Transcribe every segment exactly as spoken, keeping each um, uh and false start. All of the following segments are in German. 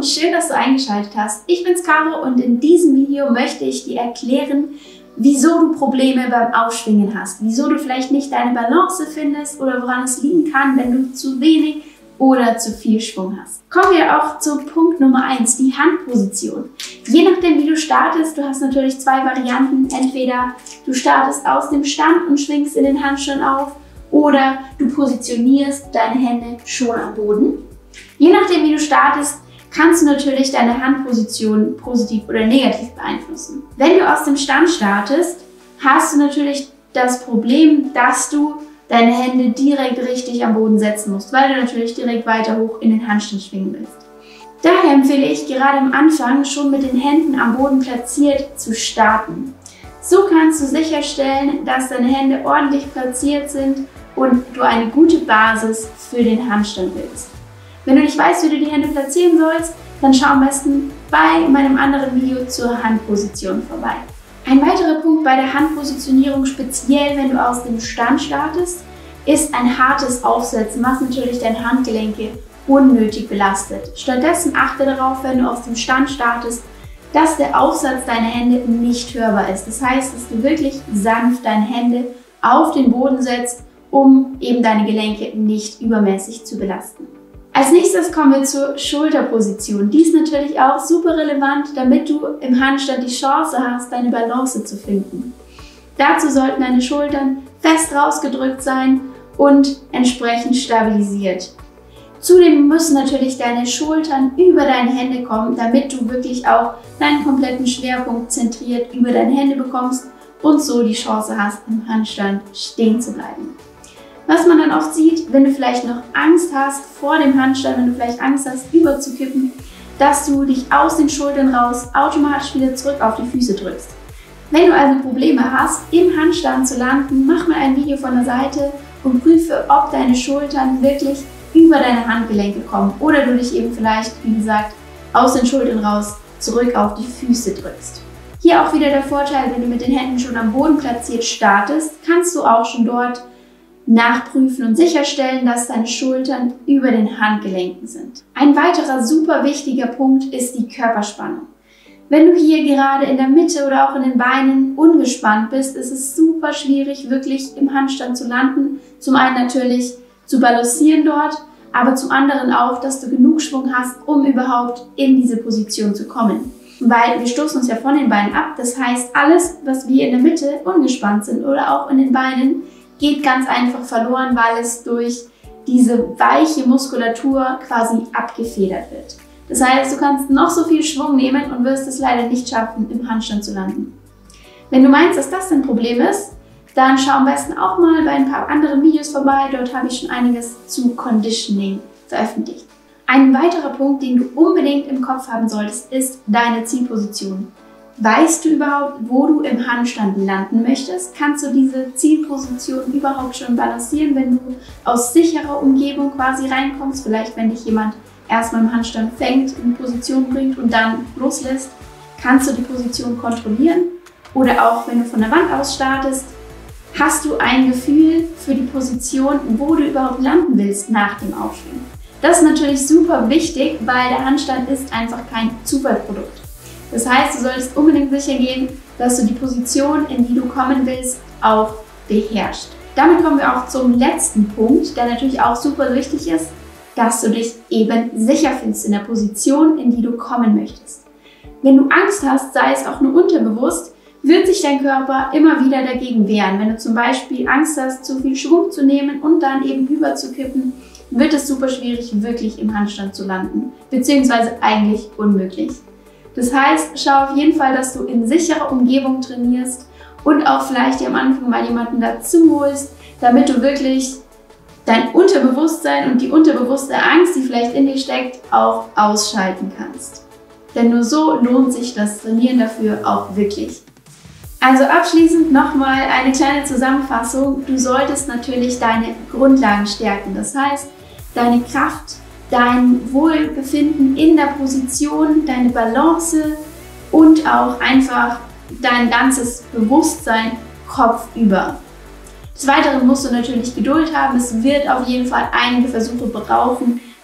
und schön, dass du eingeschaltet hast. Ich bin's Caro und in diesem Video möchte ich dir erklären, wieso du Probleme beim Aufschwingen hast, wieso du vielleicht nicht deine Balance findest oder woran es liegen kann, wenn du zu wenig oder zu viel Schwung hast. Kommen wir auch zu Punkt Nummer eins, die Handposition. Je nachdem, wie du startest, du hast natürlich zwei Varianten. Entweder du startest aus dem Stand und schwingst in den Handstand auf oder du positionierst deine Hände schon am Boden. Je nachdem, wie du startest, kannst du natürlich deine Handposition positiv oder negativ beeinflussen. Wenn du aus dem Stand startest, hast du natürlich das Problem, dass du deine Hände direkt richtig am Boden setzen musst, weil du natürlich direkt weiter hoch in den Handstand schwingen willst. Daher empfehle ich gerade am Anfang schon mit den Händen am Boden platziert zu starten. So kannst du sicherstellen, dass deine Hände ordentlich platziert sind und du eine gute Basis für den Handstand willst. Wenn du nicht weißt, wie du die Hände platzieren sollst, dann schau am besten bei meinem anderen Video zur Handposition vorbei. Ein weiterer Punkt bei der Handpositionierung, speziell wenn du aus dem Stand startest, ist ein hartes Aufsetzen, was natürlich deine Handgelenke unnötig belastet. Stattdessen achte darauf, wenn du aus dem Stand startest, dass der Aufsatz deiner Hände nicht hörbar ist. Das heißt, dass du wirklich sanft deine Hände auf den Boden setzt, um eben deine Gelenke nicht übermäßig zu belasten. Als nächstes kommen wir zur Schulterposition. Die ist natürlich auch super relevant, damit du im Handstand die Chance hast, deine Balance zu finden. Dazu sollten deine Schultern fest rausgedrückt sein und entsprechend stabilisiert. Zudem müssen natürlich deine Schultern über deine Hände kommen, damit du wirklich auch deinen kompletten Schwerpunkt zentriert über deine Hände bekommst und so die Chance hast, im Handstand stehen zu bleiben. Was man dann oft sieht, wenn du vielleicht noch Angst hast vor dem Handstand, wenn du vielleicht Angst hast, überzukippen, dass du dich aus den Schultern raus automatisch wieder zurück auf die Füße drückst. Wenn du also Probleme hast, im Handstand zu landen, mach mal ein Video von der Seite und prüfe, ob deine Schultern wirklich über deine Handgelenke kommen oder du dich eben vielleicht, wie gesagt, aus den Schultern raus zurück auf die Füße drückst. Hier auch wieder der Vorteil, wenn du mit den Händen schon am Boden platziert startest, kannst du auch schon dort nachprüfen und sicherstellen, dass deine Schultern über den Handgelenken sind. Ein weiterer super wichtiger Punkt ist die Körperspannung. Wenn du hier gerade in der Mitte oder auch in den Beinen ungespannt bist, ist es super schwierig, wirklich im Handstand zu landen. Zum einen natürlich zu balancieren dort, aber zum anderen auch, dass du genug Schwung hast, um überhaupt in diese Position zu kommen. Weil wir stoßen uns ja von den Beinen ab, das heißt, alles, was wir in der Mitte ungespannt sind oder auch in den Beinen, geht ganz einfach verloren, weil es durch diese weiche Muskulatur quasi abgefedert wird. Das heißt, du kannst noch so viel Schwung nehmen und wirst es leider nicht schaffen, im Handstand zu landen. Wenn du meinst, dass das ein Problem ist, dann schau am besten auch mal bei ein paar anderen Videos vorbei. Dort habe ich schon einiges zu Conditioning veröffentlicht. Ein weiterer Punkt, den du unbedingt im Kopf haben solltest, ist deine Zielposition. Weißt du überhaupt, wo du im Handstand landen möchtest? Kannst du diese Zielposition überhaupt schon balancieren, wenn du aus sicherer Umgebung quasi reinkommst? Vielleicht, wenn dich jemand erstmal im Handstand fängt, in Position bringt und dann loslässt, kannst du die Position kontrollieren? Oder auch, wenn du von der Wand aus startest, hast du ein Gefühl für die Position, wo du überhaupt landen willst nach dem Aufschwingen? Das ist natürlich super wichtig, weil der Handstand ist einfach kein Zufallsprodukt. Das heißt, du solltest unbedingt sicher gehen, dass du die Position, in die du kommen willst, auch beherrschst. Damit kommen wir auch zum letzten Punkt, der natürlich auch super wichtig ist, dass du dich eben sicher fühlst in der Position, in die du kommen möchtest. Wenn du Angst hast, sei es auch nur unterbewusst, wird sich dein Körper immer wieder dagegen wehren. Wenn du zum Beispiel Angst hast, zu viel Schwung zu nehmen und dann eben überzukippen, wird es super schwierig, wirklich im Handstand zu landen, beziehungsweise eigentlich unmöglich. Das heißt, schau auf jeden Fall, dass du in sicherer Umgebung trainierst und auch vielleicht dir am Anfang mal jemanden dazu holst, damit du wirklich dein Unterbewusstsein und die unterbewusste Angst, die vielleicht in dir steckt, auch ausschalten kannst. Denn nur so lohnt sich das Trainieren dafür auch wirklich. Also abschließend nochmal eine kleine Zusammenfassung. Du solltest natürlich deine Grundlagen stärken. Das heißt, deine Kraft, dein Wohlbefinden in der Position, deine Balance und auch einfach dein ganzes Bewusstsein kopfüber. Des Weiteren musst du natürlich Geduld haben. Es wird auf jeden Fall einige Versuche brauchen,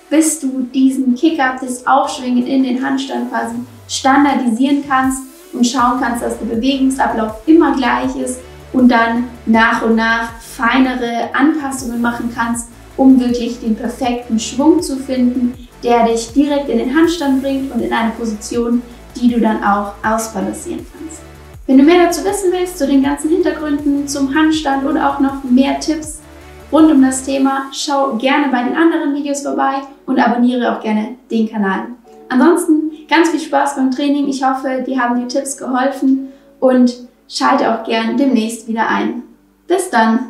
bis du diesen Kick-Up, das Aufschwingen in den Handstand quasi standardisieren kannst und schauen kannst, dass der Bewegungsablauf immer gleich ist und dann nach und nach feinere Anpassungen machen kannst, um wirklich den perfekten Schwung zu finden, der dich direkt in den Handstand bringt und in eine Position, die du dann auch ausbalancieren kannst. Wenn du mehr dazu wissen willst, zu den ganzen Hintergründen zum Handstand oder auch noch mehr Tipps rund um das Thema, schau gerne bei den anderen Videos vorbei und abonniere auch gerne den Kanal. Ansonsten ganz viel Spaß beim Training. Ich hoffe, dir haben die Tipps geholfen und schalte auch gerne demnächst wieder ein. Bis dann!